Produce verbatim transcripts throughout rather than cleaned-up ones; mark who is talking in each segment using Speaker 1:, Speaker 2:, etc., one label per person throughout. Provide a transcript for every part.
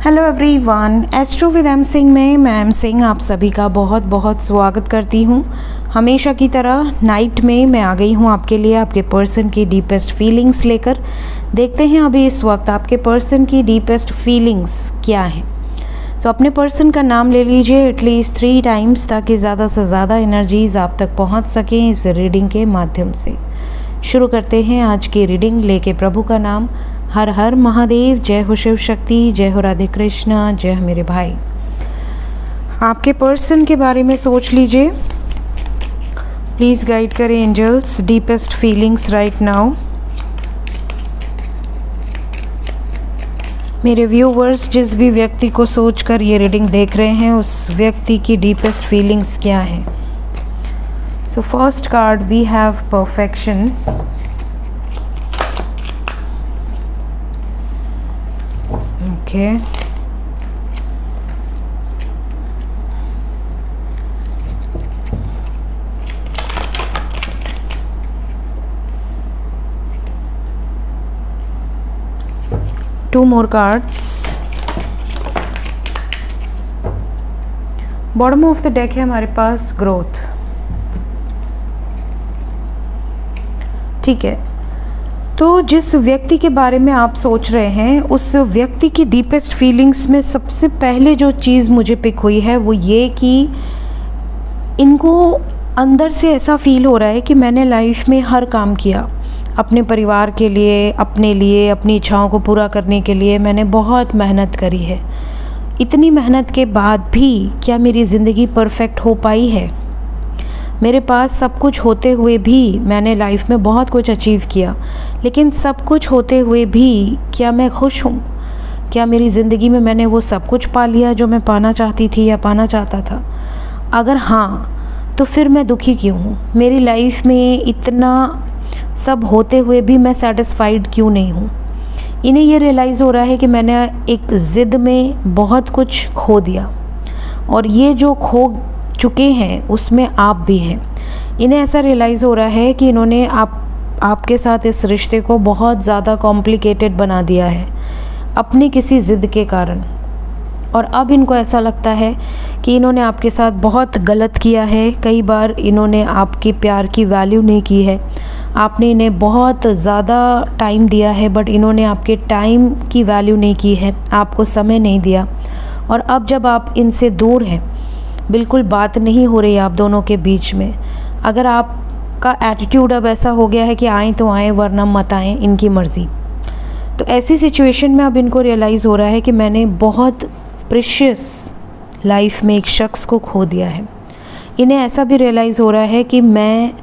Speaker 1: Hello everyone, astro with M Singh में मैं M Singh आप सभी का बहुत बहुत स्वागत करती हूँ। हमेशा की तरह नाइट में मैं आ गई हूँ आपके लिए आपके पर्सन की डीपेस्ट फीलिंग्स लेकर। देखते हैं अभी इस वक्त आपके पर्सन की डीपेस्ट फीलिंग्स क्या हैं। तो अपने पर्सन का नाम ले लीजिए एटलीस्ट थ्री टाइम्स ताकि ज़्यादा से ज़्यादा एनर्जीज आप तक पहुँच सकें इस रीडिंग के माध्यम से। शुरू करते हैं आज की रीडिंग लेके प्रभु का नाम। हर हर महादेव, जय हो शिव शक्ति, जय हो राधे कृष्णा, जय हो मेरे भाई। आपके पर्सन के बारे में सोच लीजिए, प्लीज़ गाइड करें angels deepest feelings right now. मेरे व्यूवर्स जिस भी व्यक्ति को सोचकर ये रीडिंग देख रहे हैं उस व्यक्ति की डीपेस्ट फीलिंग्स क्या है। So first card we have perfection. Okay. Two more cards. Bottom of the deck है हमारे पास ग्रोथ। ठीक है, तो जिस व्यक्ति के बारे में आप सोच रहे हैं उस व्यक्ति की डीपेस्ट फीलिंग्स में सबसे पहले जो चीज़ मुझे पिक हुई है वो ये कि इनको अंदर से ऐसा फील हो रहा है कि मैंने लाइफ में हर काम किया अपने परिवार के लिए, अपने लिए, अपनी इच्छाओं को पूरा करने के लिए मैंने बहुत मेहनत करी है। इतनी मेहनत के बाद भी क्या मेरी ज़िंदगी परफेक्ट हो पाई है? मेरे पास सब कुछ होते हुए भी मैंने लाइफ में बहुत कुछ अचीव किया, लेकिन सब कुछ होते हुए भी क्या मैं खुश हूँ? क्या मेरी ज़िंदगी में मैंने वो सब कुछ पा लिया जो मैं पाना चाहती थी या पाना चाहता था? अगर हाँ, तो फिर मैं दुखी क्यों हूँ? मेरी लाइफ में इतना सब होते हुए भी मैं सेटिस्फाइड क्यों नहीं हूँ? इन्हें ये रियलाइज़ हो रहा है कि मैंने एक ज़िद में बहुत कुछ खो दिया और ये जो खो चुके हैं उसमें आप भी हैं। इन्हें ऐसा रियलाइज़ हो रहा है कि इन्होंने आप आपके साथ इस रिश्ते को बहुत ज़्यादा कॉम्प्लिकेटेड बना दिया है अपनी किसी ज़िद के कारण, और अब इनको ऐसा लगता है कि इन्होंने आपके साथ बहुत गलत किया है। कई बार इन्होंने आपके प्यार की वैल्यू नहीं की है, आपने इन्हें बहुत ज़्यादा टाइम दिया है बट इन्होंने आपके टाइम की वैल्यू नहीं की है, आपको समय नहीं दिया। और अब जब आप इनसे दूर हैं, बिल्कुल बात नहीं हो रही आप दोनों के बीच में, अगर आपका एटीट्यूड अब ऐसा हो गया है कि आएँ तो आएँ वरना मत आएँ, इनकी मर्ज़ी, तो ऐसी सिचुएशन में अब इनको रियलाइज़ हो रहा है कि मैंने बहुत प्रेशियस लाइफ में एक शख्स को खो दिया है। इन्हें ऐसा भी रियलाइज़ हो रहा है कि मैं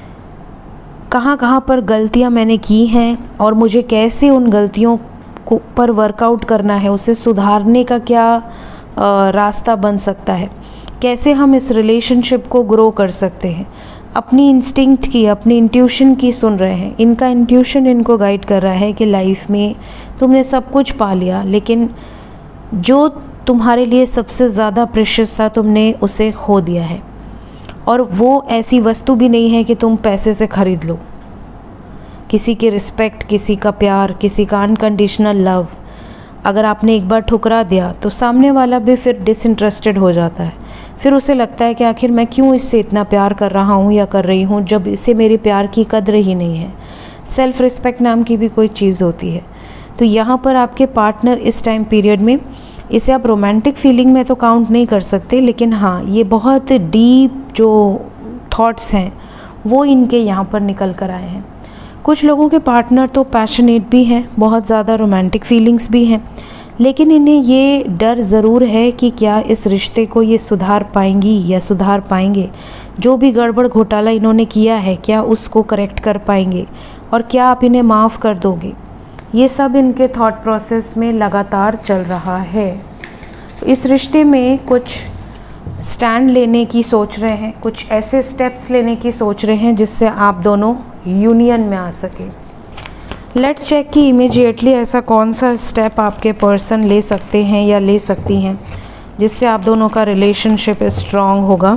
Speaker 1: कहाँ कहाँ पर गलतियाँ मैंने की हैं और मुझे कैसे उन गलतियों को पर वर्कआउट करना है, उसे सुधारने का क्या रास्ता बन सकता है, कैसे हम इस रिलेशनशिप को ग्रो कर सकते हैं। अपनी इंस्टिंक्ट की, अपनी इंट्यूशन की सुन रहे हैं। इनका इंट्यूशन इनको गाइड कर रहा है कि लाइफ में तुमने सब कुछ पा लिया लेकिन जो तुम्हारे लिए सबसे ज़्यादा प्रेशियस था तुमने उसे खो दिया है, और वो ऐसी वस्तु भी नहीं है कि तुम पैसे से ख़रीद लो। किसी की रिस्पेक्ट, किसी का प्यार, किसी का अनकंडीशनल लव अगर आपने एक बार ठुकरा दिया तो सामने वाला भी फिर डिसइंटरेस्टेड हो जाता है। फिर उसे लगता है कि आखिर मैं क्यों इससे इतना प्यार कर रहा हूँ या कर रही हूँ जब इसे मेरे प्यार की कद्र ही नहीं है। सेल्फ़ रिस्पेक्ट नाम की भी कोई चीज़ होती है। तो यहाँ पर आपके पार्टनर इस टाइम पीरियड में, इसे आप रोमांटिक फीलिंग में तो काउंट नहीं कर सकते, लेकिन हाँ ये बहुत डीप जो थॉट्स हैं वो इनके यहाँ पर निकल कर आए हैं। कुछ लोगों के पार्टनर तो पैशनेट भी हैं, बहुत ज़्यादा रोमांटिक फीलिंग्स भी हैं, लेकिन इन्हें ये डर ज़रूर है कि क्या इस रिश्ते को ये सुधार पाएंगी या सुधार पाएंगे। जो भी गड़बड़ घोटाला इन्होंने किया है क्या उसको करेक्ट कर पाएंगे, और क्या आप इन्हें माफ़ कर दोगे। ये सब इनके थॉट प्रोसेस में लगातार चल रहा है। तो इस रिश्ते में कुछ स्टैंड लेने की सोच रहे हैं, कुछ ऐसे स्टेप्स लेने की सोच रहे हैं जिससे आप दोनों यूनियन में आ सके। लेट्स चेक कि इमीडिएटली ऐसा कौन सा स्टेप आपके पर्सन ले सकते हैं या ले सकती हैं जिससे आप दोनों का रिलेशनशिप स्ट्रॉन्ग होगा।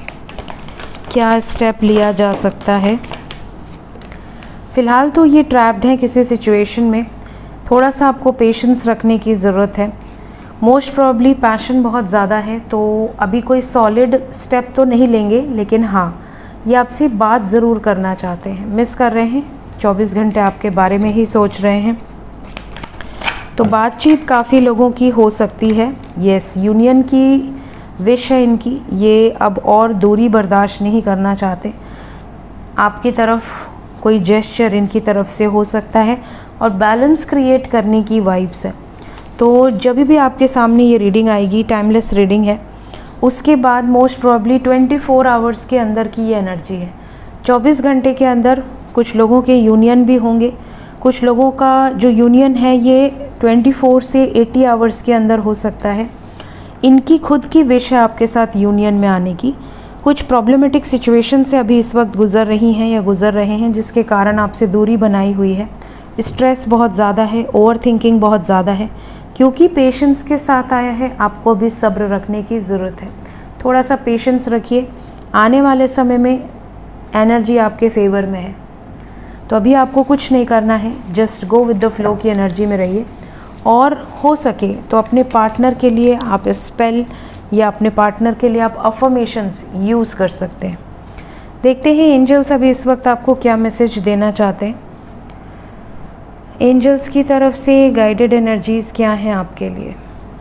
Speaker 1: क्या स्टेप लिया जा सकता है? फ़िलहाल तो ये ट्रैप्ड हैं किसी सिचुएशन में, थोड़ा सा आपको पेशेंस रखने की ज़रूरत है। मोस्ट प्रॉब्ली पैशन बहुत ज़्यादा है, तो अभी कोई सॉलिड स्टेप तो नहीं लेंगे, लेकिन हाँ ये आपसे बात ज़रूर करना चाहते हैं, मिस कर रहे हैं, चौबीस घंटे आपके बारे में ही सोच रहे हैं। तो बातचीत काफ़ी लोगों की हो सकती है। यस, यूनियन की विश है इनकी, ये अब और दूरी बर्दाश्त नहीं करना चाहते। आपकी तरफ कोई जेस्चर इनकी तरफ से हो सकता है और बैलेंस क्रिएट करने की वाइब्स है। तो जब भी आपके सामने ये रीडिंग आएगी, टाइमलेस रीडिंग है, उसके बाद मोस्ट प्रॉब्ली चौबीस आवर्स के अंदर की ये एनर्जी है। चौबीस घंटे के अंदर कुछ लोगों के यूनियन भी होंगे, कुछ लोगों का जो यूनियन है ये चौबीस से अस्सी आवर्स के अंदर हो सकता है। इनकी खुद की विश है आपके साथ यूनियन में आने की। कुछ प्रॉब्लमेटिक सिचुएशन से अभी इस वक्त गुज़र रही हैं या गुज़र रहे हैं, जिसके कारण आपसे दूरी बनाई हुई है। स्ट्रेस बहुत ज़्यादा है, ओवर थिंकिंग बहुत ज़्यादा है। क्योंकि पेशेंस के साथ आया है, आपको भी सब्र रखने की ज़रूरत है। थोड़ा सा पेशेंस रखिए, आने वाले समय में एनर्जी आपके फेवर में है। तो अभी आपको कुछ नहीं करना है, just go with the flow की एनर्जी में रहिए। और हो सके तो अपने पार्टनर के लिए आप स्पेल या अपने पार्टनर के लिए आप अफर्मेशंस यूज़ कर सकते हैं। देखते हैं एंजल्स अभी इस वक्त आपको क्या मैसेज देना चाहते हैं। एंजल्स की तरफ से गाइडेड एनर्जीज़ क्या हैं आपके लिए।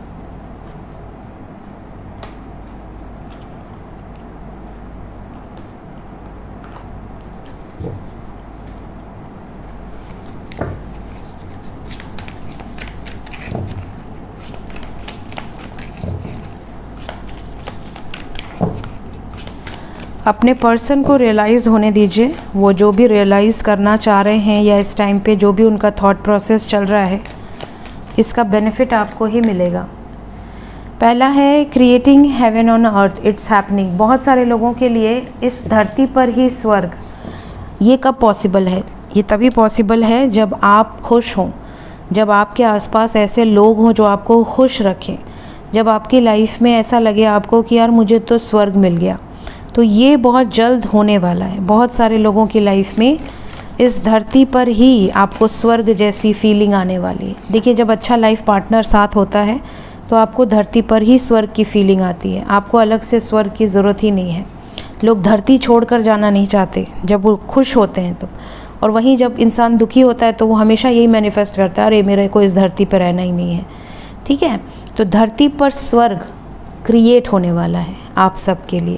Speaker 1: अपने पर्सन को रियलाइज़ होने दीजिए। वो जो भी रियलाइज़ करना चाह रहे हैं या इस टाइम पे जो भी उनका थॉट प्रोसेस चल रहा है, इसका बेनिफिट आपको ही मिलेगा। पहला है creating heaven on earth, it's happening. बहुत सारे लोगों के लिए इस धरती पर ही स्वर्ग, ये कब पॉसिबल है? ये तभी पॉसिबल है जब आप खुश हों, जब आपके आसपास ऐसे लोग हों जो आपको खुश रखें, जब आपकी लाइफ में ऐसा लगे आपको कि यार मुझे तो स्वर्ग मिल गया। तो ये बहुत जल्द होने वाला है। बहुत सारे लोगों की लाइफ में इस धरती पर ही आपको स्वर्ग जैसी फीलिंग आने वाली है। देखिए, जब अच्छा लाइफ पार्टनर साथ होता है तो आपको धरती पर ही स्वर्ग की फीलिंग आती है। आपको अलग से स्वर्ग की ज़रूरत ही नहीं है। लोग धरती छोड़कर जाना नहीं चाहते जब वो खुश होते हैं तो। और वहीं जब इंसान दुखी होता है तो वो हमेशा यही मैनिफेस्ट करता है, अरे मेरे को इस धरती पर रहना ही नहीं है। ठीक है, तो धरती पर स्वर्ग क्रिएट होने वाला है आप सबके लिए।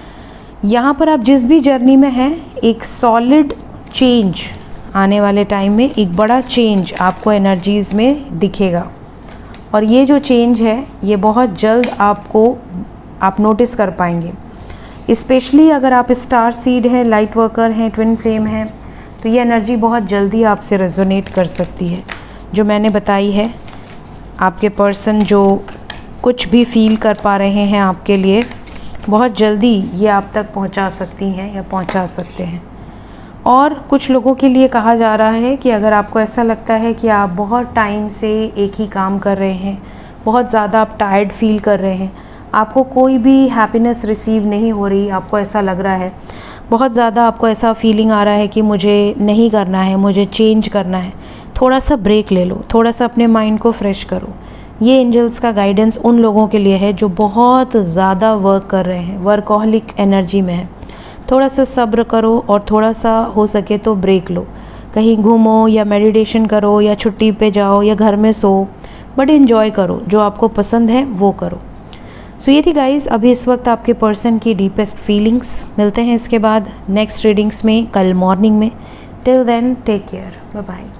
Speaker 1: यहाँ पर आप जिस भी जर्नी में हैं, एक सॉलिड चेंज आने वाले टाइम में, एक बड़ा चेंज आपको एनर्जीज़ में दिखेगा। और ये जो चेंज है ये बहुत जल्द आपको आप नोटिस कर पाएंगे। स्पेशली अगर आप स्टार सीड हैं, लाइट वर्कर हैं, ट्विन फ्लेम हैं, तो ये एनर्जी बहुत जल्दी आपसे रेजोनेट कर सकती है। जो मैंने बताई है, आपके पर्सन जो कुछ भी फील कर पा रहे हैं आपके लिए, बहुत जल्दी ये आप तक पहुंचा सकती हैं या पहुंचा सकते हैं। और कुछ लोगों के लिए कहा जा रहा है कि अगर आपको ऐसा लगता है कि आप बहुत टाइम से एक ही काम कर रहे हैं, बहुत ज़्यादा आप टायर्ड फील कर रहे हैं, आपको कोई भी हैप्पीनेस रिसीव नहीं हो रही, आपको ऐसा लग रहा है, बहुत ज़्यादा आपको ऐसा फीलिंग आ रहा है कि मुझे नहीं करना है, मुझे चेंज करना है, थोड़ा सा ब्रेक ले लो, थोड़ा सा अपने माइंड को फ्रेश करो। ये एंजल्स का गाइडेंस उन लोगों के लिए है जो बहुत ज़्यादा वर्क कर रहे हैं, वर्कहॉलिक एनर्जी में है। थोड़ा सा सब्र करो और थोड़ा सा हो सके तो ब्रेक लो। कहीं घूमो या मेडिटेशन करो या छुट्टी पे जाओ या घर में सो, बट एंजॉय करो, जो आपको पसंद है वो करो। सो ये थी गाइज़ अभी इस वक्त आपके पर्सन की डीपेस्ट फीलिंग्स। मिलते हैं इसके बाद नेक्स्ट रीडिंग्स में कल मॉर्निंग में। Till then take care, bye bye.